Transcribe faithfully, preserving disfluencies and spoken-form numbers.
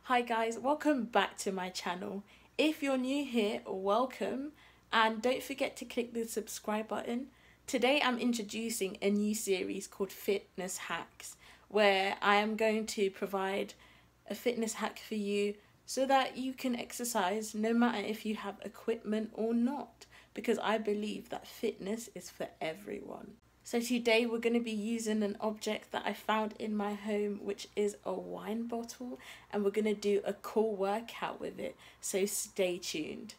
Hi guys, welcome back to my channel. If you're new here, welcome, and don't forget to click the subscribe button. Today I'm introducing a new series called Fitness Hacks, where I am going to provide a fitness hack for you so that you can exercise no matter if you have equipment or not, because I believe that fitness is for everyone. So today we're going to be using an object that I found in my home, which is a wine bottle, and we're going to do a cool workout with it, so stay tuned.